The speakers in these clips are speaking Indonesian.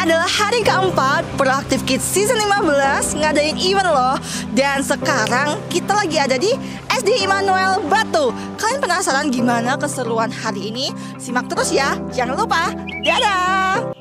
adalah hari keempat Proaktif Kids Season 15 ngadain event loh. Dan sekarang kita lagi ada di SD Immanuel Batu. Kalian penasaran gimana keseruan hari ini? Simak terus ya, jangan lupa. Dadah!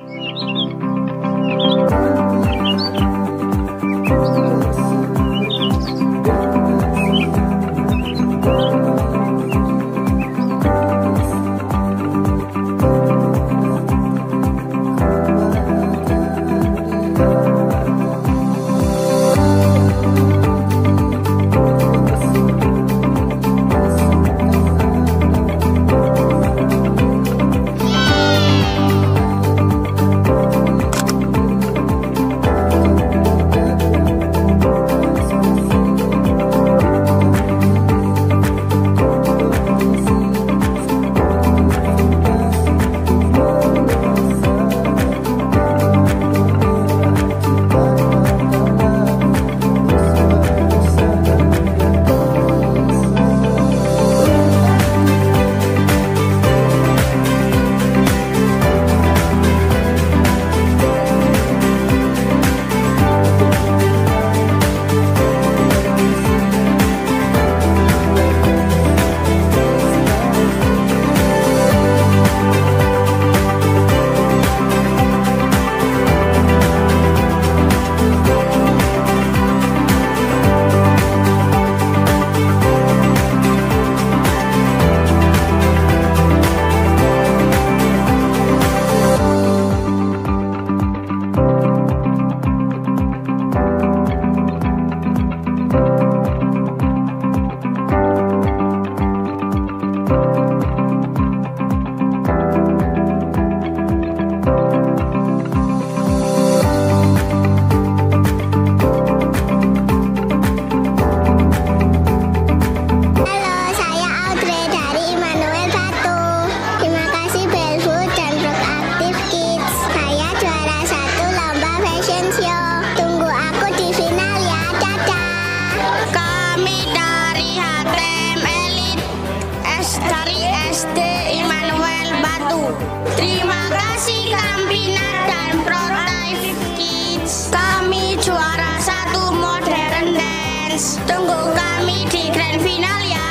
Terima kasih Kampina dan Proaktif Kids. Kami juara 1 modern dance. Tunggu kami di grand final ya.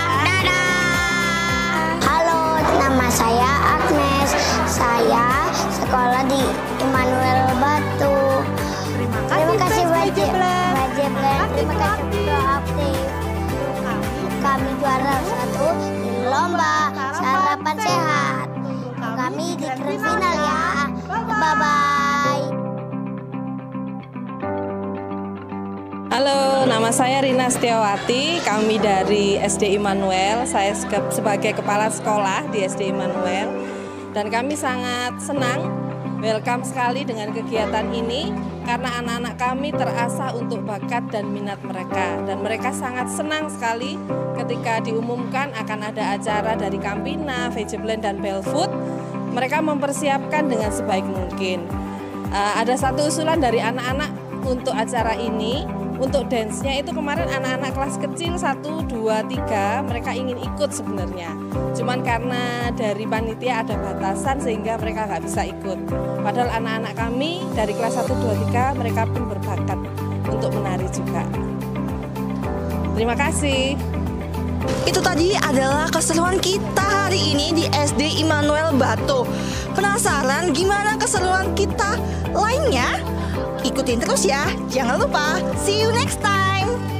Dadah. Halo, nama saya Agnes. Saya sekolah di Immanuel Batu. Terima kasih Wajiblan. Terima kasih Proaktif. Kami juara 1 di lomba sarapan sehat. Kami di grand final ya. Bye-bye. Halo, nama saya Rina Setiawati. Kami dari SD Immanuel. Saya sebagai kepala sekolah di SD Immanuel. Dan kami sangat senang, welcome sekali dengan kegiatan ini. Karena anak-anak kami terasah untuk bakat dan minat mereka. Dan mereka sangat senang sekali ketika diumumkan akan ada acara dari Campina, Vegeplan, dan Belfood. Mereka mempersiapkan dengan sebaik mungkin. Ada satu usulan dari anak-anak untuk acara ini. Untuk dance-nya itu kemarin anak-anak kelas kecil 1, 2, 3 mereka ingin ikut sebenarnya. Cuman karena dari panitia ada batasan sehingga mereka nggak bisa ikut. Padahal anak-anak kami dari kelas 1, 2, 3 mereka pun berbakat untuk menari juga. Terima kasih. Itu tadi adalah keseruan kita hari ini di SD Immanuel Batu. Penasaran gimana keseruan kita lainnya? Ikutin terus ya, jangan lupa. See you next time.